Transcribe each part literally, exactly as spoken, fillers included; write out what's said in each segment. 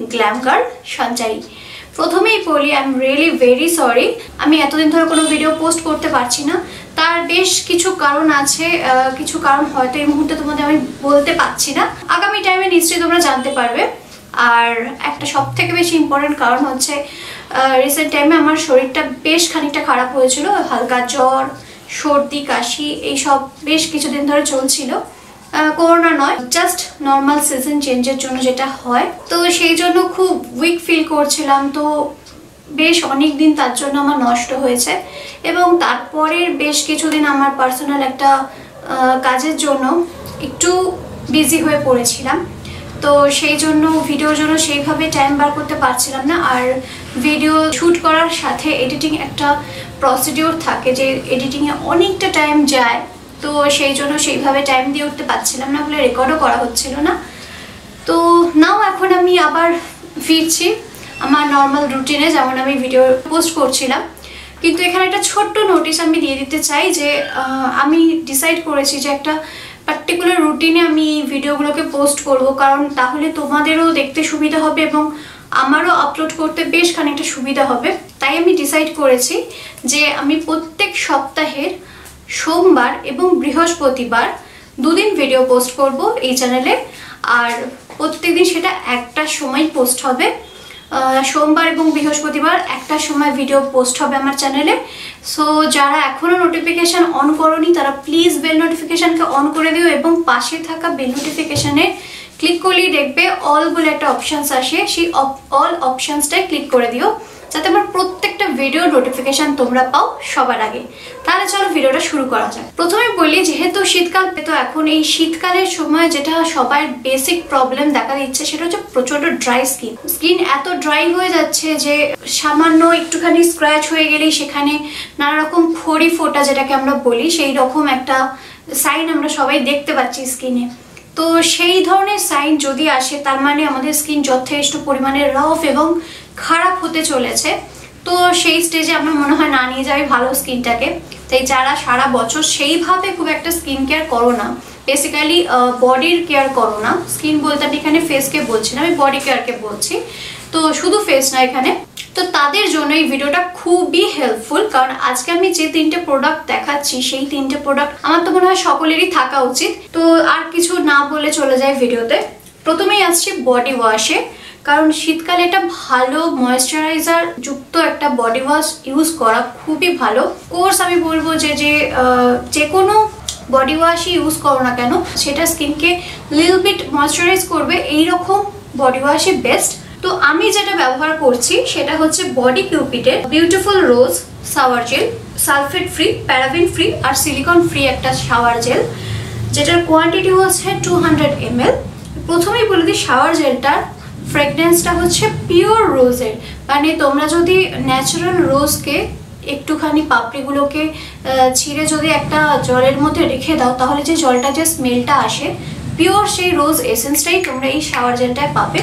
Glam girl Sanchari. প্রথমেই বলি I am really very sorry, আমি এতদিন ধরে কোনো ভিডিও পোস্ট করতে পারছি না। তার বেশ কিছু কারণ আছে, কিছু কারণ হয়তো এই মুহূর্তে তোমাদের আমি বলতে পারছি না, আগামী টাইমে নিশ্চয়ই তোমরা জানতে পারবে। আর একটা সব থেকে বেশি ইম্পর্টেন্ট কারণ হচ্ছে রিসেন্ট টাইমে আমার শরীরটা বেশ খানিকটা খারাপ হয়েছিল, হালকা জ্বর, সর্দি, কাশি এইসব বেশ কিছুদিন ধরে চলছিল। করোনা নয়, জাস্ট নর্মাল সিজন চেঞ্জের জন্য যেটা হয়, তো সেই জন্য খুব উইক ফিল করছিলাম। তো বেশ অনেক দিন তার জন্য আমার নষ্ট হয়েছে এবং তারপরের বেশ কিছুদিন আমার পার্সোনাল একটা কাজের জন্য একটু বিজি হয়ে পড়েছিলাম। তো সেই জন্য ভিডিওর জন্য সেইভাবে টাইম বার করতে পারছিলাম না। আর ভিডিও শ্যুট করার সাথে এডিটিং একটা প্রসিডিওর থাকে, যে এডিটিংয়ে অনেকটা টাইম যায়, তো সেই জন্য সেইভাবে টাইম দিয়ে উঠতে পারছিলাম না বলে রেকর্ডও করা হচ্ছিল না। তো নাও এখন আমি আবার ফিরছি আমার নর্মাল রুটিনে, যেমন আমি ভিডিও পোস্ট করছিলাম। কিন্তু এখানে একটা ছোট্ট নোটিশ আমি দিয়ে দিতে চাই যে আমি ডিসাইড করেছি যে একটা পার্টিকুলার রুটিনে আমি ভিডিওগুলোকে পোস্ট করব, কারণ তাহলে তোমাদেরও দেখতে সুবিধা হবে এবং আমারও আপলোড করতে বেশ খানিকটা সুবিধা হবে। তাই আমি ডিসাইড করেছি যে আমি প্রত্যেক সপ্তাহের সোমবার এবং বৃহস্পতিবার দুদিন ভিডিও পোস্ট করব এই চ্যানেলে। আর প্রত্যেকদিন সেটা একটা সময় পোস্ট হবে, সোমবার এবং বৃহস্পতিবার একটা সময় ভিডিও পোস্ট হবে আমার চ্যানেলে। সো যারা এখনও নোটিফিকেশান অন করোনি তারা প্লিজ বেল নোটিফিকেশানকে অন করে দিও এবং পাশে থাকা বেল নোটিফিকেশানে ক্লিক করলেই দেখবে অল বলে একটা অপশানস আসে, সেই অল অপশানসটাই ক্লিক করে দিও যাতে আমার প্রত্যেকটা ভিডিও নোটিফিকেশান তোমরা পাও সবার আগে। তাহলে চলো ভিডিওটা শুরু করা যায়। প্রথমে বলি, যেহেতু শীতকাল, তো এখন এই শীতকালের সময় যেটা সবার বেসিক প্রবলেম দেখা দিচ্ছে সেটা হচ্ছে প্রচন্ড ড্রাই স্কিন। স্কিন এত ড্রাই হয়ে যাচ্ছে যে সামান্য একটুখানি স্ক্র্যাচ হয়ে গেলেই সেখানে নানা রকম খড়ি ফোটা যেটাকে আমরা বলি, সেই রকম একটা সাইন আমরা সবাই দেখতে পাচ্ছি স্কিনে। তো সেই ধরনের সাইন যদি আসে তার মানে আমাদের স্কিন যথেষ্ট পরিমাণে রাফ এবং খারাপ হতে চলেছে। তো সেই স্টেজে আমার মনে হয় না নিয়ে যাবে ভালো স্কিনটাকে। তাই যারা সারা বছর সেইভাবে খুব একটা স্কিন কেয়ার করো না, বেসিক্যালি বডির কেয়ার করো না, স্কিন বলতে আমি এখানে ফেসকে বলছি না, আমি বডি কেয়ারকে বলছি, তো শুধু ফেস না এখানে, তো তাদের জন্য এই ভিডিওটা খুবই হেল্পফুল। কারণ আজকে আমি যে তিনটে প্রোডাক্ট দেখাচ্ছি সেই তিনটে প্রোডাক্ট আমার তো মনে হয় সকলেরই থাকা উচিত। তো আর কিছু না বলে চলে যায় ভিডিওতে। প্রথমেই আসছি বডি ওয়াশে, কারণ শীতকালে এটা ভালো ময়েশ্চারাইজার যুক্ত একটা বডি ওয়াশ ইউজ করা খুবই ভালো। কোর্স আমি বলবো যে যে যে কোনো বডি ওয়াশই ইউজ করো না কেন সেটা স্কিনকে লিটল বিট ময়েশ্চারাইজ করবে, এইরকম বডি ওয়াশই বেস্ট। তো আমি যেটা ব্যবহার করছি সেটা হচ্ছে বডি কিউপিটের beautiful rose shower gel, sulphate free, paraben free আর সিলিকন ফ্রি একটা শাওয়ার জেল, যেটার কোয়ান্টিটি হচ্ছে টু হান্ড্রেড এম এল। প্রথমেই বলে দিই শাওয়ার জেলটার ফ্রেগনেন্সটা হচ্ছে পিওর রোজের, মানে তোমরা যদি ন্যাচারাল রোজকে একটুখানি পাপড়িগুলোকে ছিঁড়ে যদি একটা জলের মধ্যে রেখে দাও তাহলে যে জলটা যে স্মেলটা আসে পিওর সেই রোজ এসেন্সটাই তোমরা এই শাওয়ার জেলটায় পাবে।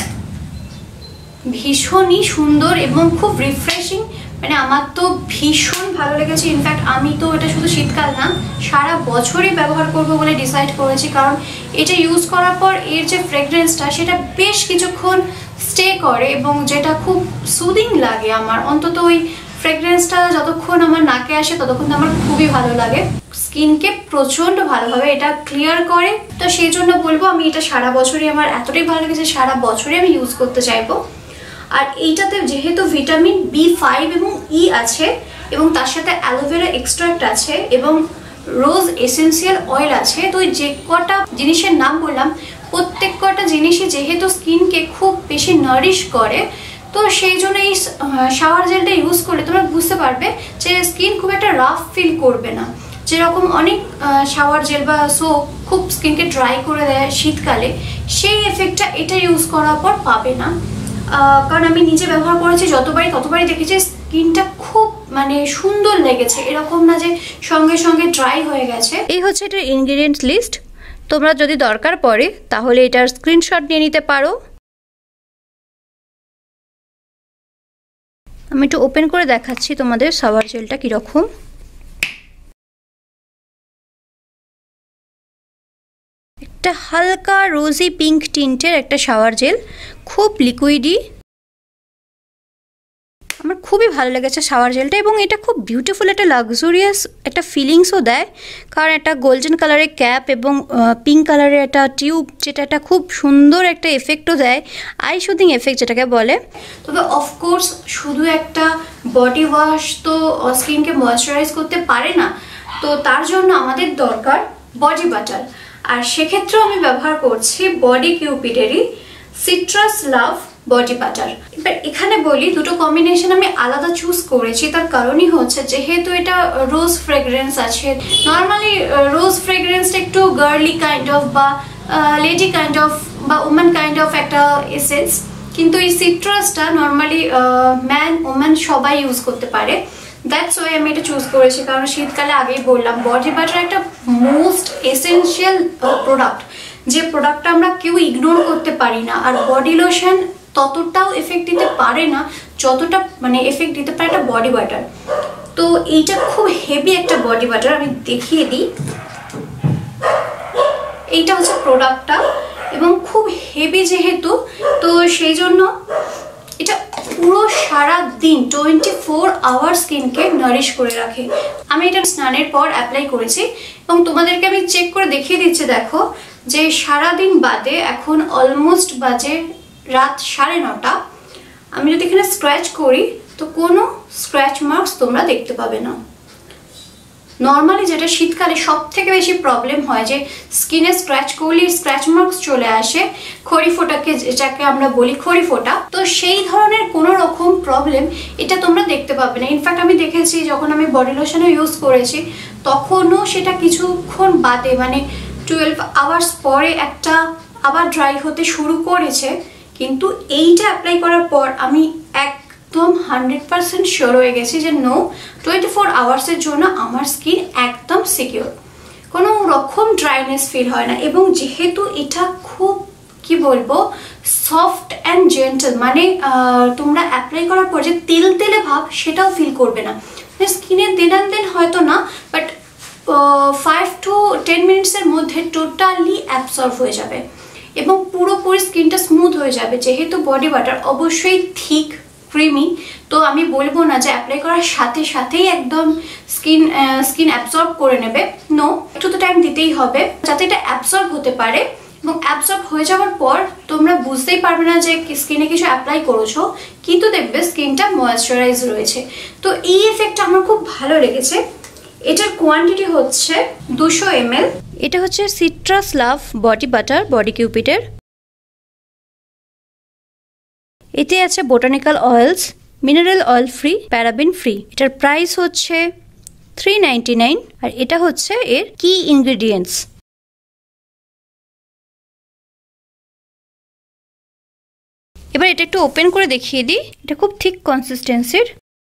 ভীষণই সুন্দর এবং খুব রিফ্রেশিং, মানে আমার তো ভীষণ ভালো লেগেছে। ইনফ্যাক্ট আমি তো এটা শুধু শীতকাল না সারা বছরই ব্যবহার করব বলে ডিসাইড করেছি, কারণ এটা ইউজ করার পর এর যে ফ্রেগরেন্সটা সেটা বেশ কিছুক্ষণ স্টে করে এবং যেটা খুব সুদিং লাগে আমার, অন্তত ওই ফ্রেগরেন্সটা যতক্ষণ আমার নাকে আসে ততক্ষণ আমার খুবই ভালো লাগে। স্কিনকে প্রচণ্ড ভালোভাবে এটা ক্লিয়ার করে, তো সেই জন্য বলবো আমি এটা সারা বছরই আমার এতটাই ভালো লেগেছে, সারা বছরই আমি ইউজ করতে চাইবো। আর এইটাতে যেহেতু ভিটামিন বি ফাইভ এবং ই আছে এবং তার সাথে অ্যালোভেরা এক্সট্রাক্ট আছে এবং রোজ এসেন্সিয়াল অয়েল আছে, তো যে কটা জিনিসের নাম বললাম প্রত্যেক কটা জিনিসই যেহেতু স্কিনকে খুব বেশি নারিশ করে, তো সেই জন্য এই শাওয়ার জেলটা ইউজ করলে তোমরা বুঝতে পারবে যে স্কিন খুব একটা রাফ ফিল করবে না। যেরকম অনেক শাওয়ার জেল বা সোপ খুব স্কিনকে ড্রাই করে দেয় শীতকালে, সেই এফেক্টটা এটা ইউজ করার পর পাবে না। কারণ আমি নিজে ব্যবহার করেছি, যতবারই ততবারই দেখেছি স্কিনটা খুব মানে সুন্দর লেগেছে, এরকম না যে সঙ্গে সঙ্গে ড্রাই হয়ে গেছে। এই হচ্ছে এটার ইনগ্রিডিয়েন্ট লিস্ট, তোমরা যদি দরকার পড়ে তাহলে এটার স্ক্রিনশট নিয়ে নিতে পারো। আমি একটু ওপেন করে দেখাচ্ছি তোমাদের শাওয়ার জেলটা একটা হালকা রোজি পিঙ্ক টিন্টের একটা শাওয়ার জেল, খুব লিকুইডি। আমার খুবই ভালো লেগেছে শাওয়ার জেলটা, এবং এটা খুব বিউটিফুল একটা লাক্সুরিয়াস একটা ফিলিংসও দেয়, কারণ একটা গোল্ডেন কালারের ক্যাপ এবং পিঙ্ক কালারের একটা টিউব, যেটা একটা খুব সুন্দর একটা এফেক্টও দেয়, আই শুদিং এফেক্ট যেটাকে বলে। তবে অফকোর্স শুধু একটা বডি ওয়াশ তো স্কিনকে ময়েশ্চারাইজ করতে পারে না, তো তার জন্য আমাদের দরকার বডি বাটার। আর সেক্ষেত্রেও আমি ব্যবহার করছি বডি কিউপিডেরই সিট্রাস লাভ বডি বাটার। এবার এখানে বলি দুটো কম্বিনেশন আমি আলাদা চুজ করেছি, তার কারণই হচ্ছে যেহেতু এটা রোজ ফ্রেগ্রেন্স আছে। নর্মালি রোজ ফ্রেগ্রেন্সটা একটু গার্লি কাইন্ড অফ বা লেডি কাইন্ড অফ বা উমেন কাইন্ড অফ একটা এসেন্স, কিন্তু এই সিট্রাসটা নর্মালি ম্যান ওমেন সবাই ইউজ করতে পারে। দ্যাটস ওয়াই আমি এটা চুজ করেছি, কারণ শীতকালে আগেই বললাম বডি বাটার একটা মোস্ট এসেনশিয়াল প্রোডাক্ট, যে প্রোডাক্টটা আমরা কেউ ইগনোর করতে পারি না। আর বডি লোশন ততটাও এফেক্ট দিতে পারে না যতটা মানে এফেক্ট দিতে পারে একটা বডি বাটার। তো এইটা খুব হেভি একটা বডি বাটার, আমি দেখিয়ে দিই। এইটা হচ্ছে প্রোডাক্টটা, এবং খুব হেভি যেহেতু, তো সেই জন্য এটা পুরো সারা দিন টোয়েন্টি ফোর আওয়ার স্কিনকে নারিশ করে রাখে। আমি এটা স্নানের পর অ্যাপ্লাই করেছি, এবং তোমাদেরকে আমি চেক করে দেখিয়ে দিচ্ছি। দেখো যে সারাদিন বাদে এখন অলমোস্ট বাজে রাত সাড়ে নটা, আমি যদি এখানে স্ক্র্যাচ করি তো কোনো স্ক্র্যাচ মার্কস তোমরা দেখতে পাবে না। নর্মালি যেটা শীতকালে সব থেকে বেশি প্রবলেম হয় যে স্কিনে স্ক্র্যাচ করলে স্ক্র্যাচ মার্কস চলে আসে, খড়ি ফোটাকে যেটাকে আমরা বলি খড়ি ফোটা, তো সেই ধরনের কোনো রকম প্রবলেম এটা তোমরা দেখতে পাবে না। ইনফ্যাক্ট আমি দেখেছি যখন আমি বডি লোশনও ইউজ করেছি তখনও সেটা কিছুক্ষণ বাদে মানে টুয়েলভ আওয়ার্স পরে একটা আবার ড্রাই হতে শুরু করেছে, কিন্তু এইটা অ্যাপ্লাই করার পর আমি একদম হান্ড্রেড পার্সেন্ট শিওর হয়ে গেছি যে নো, টোয়েন্টি ফোর আওয়ার্সের জন্য আমার স্কিন একদম সিকিউর, কোনো রকম ড্রাইনেস ফিল হয় না। এবং যেহেতু এটা খুব কি বলবো সফট অ্যান্ড জেন্টল, মানে তোমরা অ্যাপ্লাই করার পর যে তেল তেলে ভাব সেটাও ফিল করবে না। স্কিনে দিন আন দিন হয়তো না, বাট ফাইভ টু টেন মিনিটসের মধ্যে টোটালি অ্যাবসর্ব হয়ে যাবে এবং পুরোপুরি স্কিনটা স্মুথ হয়ে যাবে। যেহেতু বডি বাটার অবশ্যই থিক ক্রিমি, তো আমি বলবো না যে অ্যাপ্লাই করার সাথে সাথেই একদম স্কিন স্কিন অ্যাবসর্ব করে নেবে, নো, একটু তো টাইম দিতেই হবে যাতে এটা অ্যাবসর্ব হতে পারে। এবং অ্যাবসর্ব হয়ে যাওয়ার পর তোমরা বুঝতেই পারবে না যে স্কিনে কিছু অ্যাপ্লাই করেছো, কিন্তু দেখবে স্কিনটা ময়েশ্চারাইজ রয়েছে। তো এই এফেক্টটা আমার খুব ভালো লেগেছে। এটার কোয়ান্টিটি হচ্ছে দুশো এম এল। এটা হচ্ছে citrus love body butter body কিউপিডের। এতে আছে botanical oils, mineral oil free, paraben free. এটার প্রাইস হচ্ছে থ্রি নাইনটি নাইন, আর এটা হচ্ছে এর কি ইনগ্রেডিয়েন্টস। এবার এটা একটু ওপেন করে দেখিয়ে দিই। এটা খুব থিক কনসিস্টেন্সির,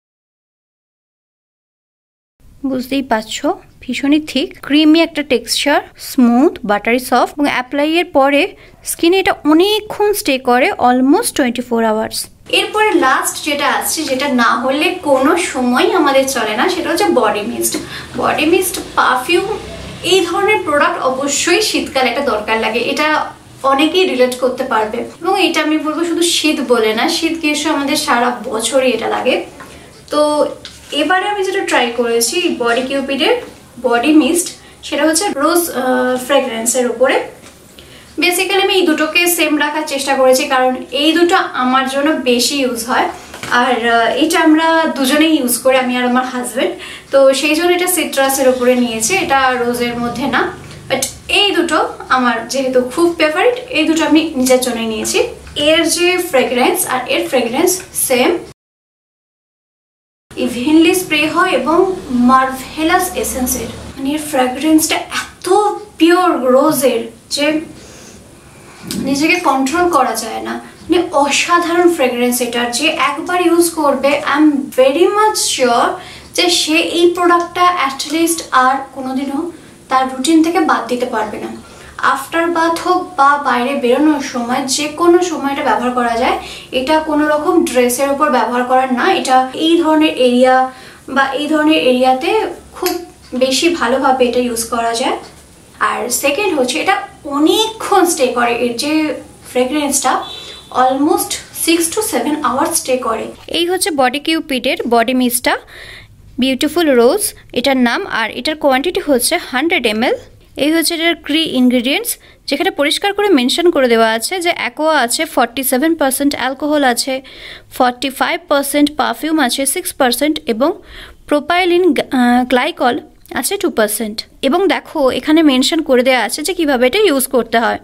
বুঝতেই পারছো, ভীষণই থিক, ক্রিমি একটা টেক্সচার, স্মুথ, বাটারি সফট, এবং অ্যাপ্লাই এর পরে স্কিনে এটা অনেকক্ষণ স্টে করে, অলমোস্ট টোয়েন্টি ফোর আওয়ার্স। এরপরে লাস্ট যেটা আসছে, যেটা না হলে কোনো সময় আমাদের চলে না, সেটা হচ্ছে body mist. Body mist, perfume, এই ধরনের প্রোডাক্ট অবশ্যই শীতকালে একটা দরকার লাগে, এটা অনেকেই রিলেট করতে পারবে। এবং এটা আমি বলবো শুধু শীত বলে না, শীত গ্রীষ্ম আমাদের সারা বছরই এটা লাগে। তো এবারে আমি যেটা ট্রাই করেছি বডি কিউপিডের বডি মিস্ট, সেটা হচ্ছে রোজ ফ্রেগরেন্সের উপরে। বেসিক্যালি আমি এই দুটোকে সেম রাখার চেষ্টা করেছি, কারণ এই দুটো আমার জন্য বেশি ইউজ হয়, আর এটা আমরা দুজনেই ইউজ করি, আমি আর আমার হাজব্যান্ড। তো সেই জন্য এটা সিট্রাসের উপরে নিয়েছি, এটা রোজের মধ্যে না। বাট এই দুটো আমার যেহেতু খুব ফেভারিট, এই দুটো আমি নিজের জন্য নিয়েছি। এর যে ফ্রেগরেন্স আর এর ফ্রেগরেন্স সেম, ইভেনলি স্প্রে হয় এবং মার্ভেলাস এসেন্সের, মানে এর ফ্র্যাগ্রেন্সটা এত পিওর রোজের যে নিজেকে কন্ট্রোল করা যায় না, মানে অসাধারণ ফ্র্যাগ্রেন্স এটার। যে একবার ইউজ করবে I am very much sure যে সে এই প্রোডাক্টটা অ্যাটলিস্ট আর কোনোদিনও তার রুটিন থেকে বাদ দিতে পারবে না। আফটার বাথ হোক বা বাইরে বেরোনোর সময় যে কোনো সময় এটা ব্যবহার করা যায়। এটা কোনো রকম ড্রেসের উপর ব্যবহার করার না, এটা এই ধরনের এরিয়া বা এই ধরনের এরিয়াতে খুব বেশি ভালোভাবে এটা ইউজ করা যায়। আর সেকেন্ড হচ্ছে এটা অনেকক্ষণ স্টে করে। এর যে ফ্রেগরেন্সটা almost six to seven hours stay করে। এই হচ্ছে বডি কিউপিডের বডি মিস্টটা, বিউটিফুল রোজ এটার নাম, আর এটার কোয়ান্টিটি হচ্ছে হান্ড্রেড এম এল। এই হচ্ছে এটার ক্রি ইনগ্রিডিয়েন্টস, যেখানে পরিষ্কার করে মেনশন করে দেওয়া আছে যে অ্যাকোয়া আছে ফর্টি সেভেন পার্সেন্ট, অ্যালকোহল আছে ফর্টি ফাইভ পার্সেন্ট, পারফিউম আছে সিক্স পার্সেন্ট এবং প্রোপাইলিন গ্লাইকল আছে টু পার্সেন্ট। এবং দেখো এখানে মেনশন করে দেওয়া আছে যে কিভাবে এটা ইউজ করতে হয়।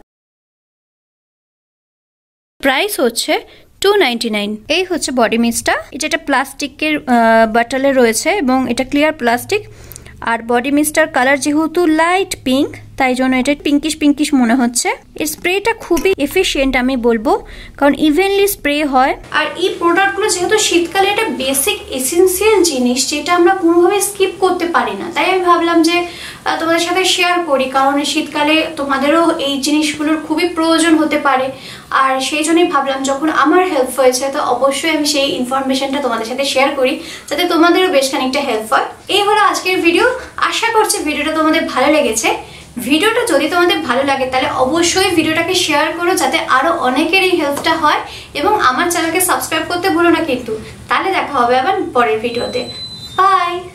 প্রাইস হচ্ছে টু নাইনটি নাইন। এই হচ্ছে বডি মিস্টটা, এটা একটা প্লাস্টিকের বাটলে রয়েছে এবং এটা ক্লিয়ার প্লাস্টিক। আর বডি মিস্টার কালার যেহেতু লাইট পিঙ্ক, তাই জন্য এটা পিঙ্কিশ পিঙ্কিশ মনে হচ্ছে। এর স্প্রেটা খুবই এফিশিয়েন্ট আমি বলবো, কারণ ইভেনলি স্প্রে হয়। আর এই প্রোডাক্টগুলো যেহেতু শীতকালে একটা বেসিক এসেন্সিয়াল জিনিস, যেটা আমরা কোনোভাবে স্কিপ করতে পারি না, তাই আমি ভাবলাম যে তোমাদের সাথে শেয়ার করি, কারণ শীতকালে তোমাদেরও এই জিনিসগুলোর খুবই প্রয়োজন হতে পারে। আর সেই জন্যই ভাবলাম যখন আমার হেল্প হয়েছে তো অবশ্যই আমি সেই ইনফরমেশনটা তোমাদের সাথে শেয়ার করি, যাতে তোমাদেরও বেশ খানিকটা হেল্প হয়। এই হলো আজকের ভিডিও। আশা করছি ভিডিওটা তোমাদের ভালো লেগেছে। ভিডিওটা যদি তোমাদের ভালো লাগে তাহলে অবশ্যই ভিডিওটাকে শেয়ার করো, যাতে আরো অনেকের এই হেল্পটা হয়, এবং আমার চ্যানেলকে সাবস্ক্রাইব করতে ভুলো না কিন্তু। তাহলে দেখা হবে আবার পরের ভিডিওতে। বাই।